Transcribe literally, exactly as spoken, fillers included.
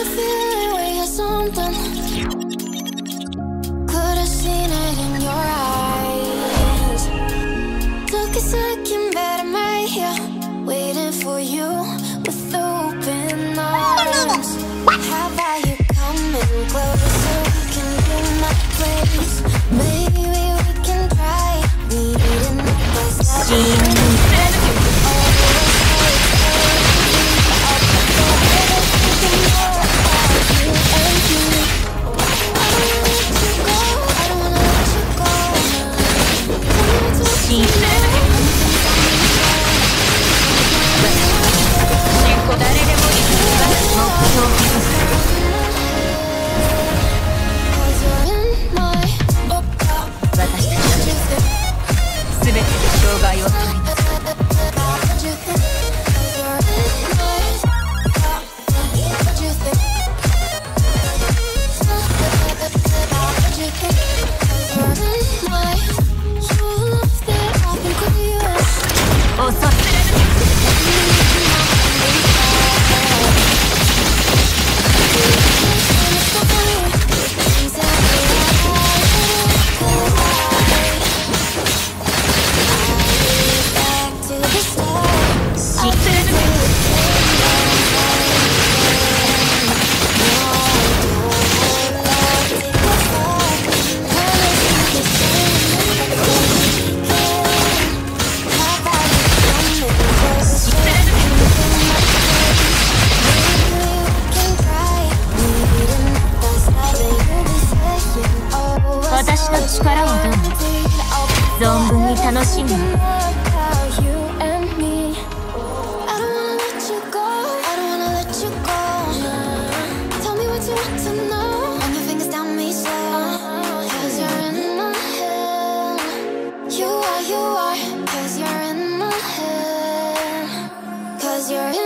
the feeling where you're something. Could've seen it in your eyes. Took a second, but I'm right here, waiting for you with open arms. How about you coming closer? We can do my place. Maybe we can try. Needing the best. Cause you're in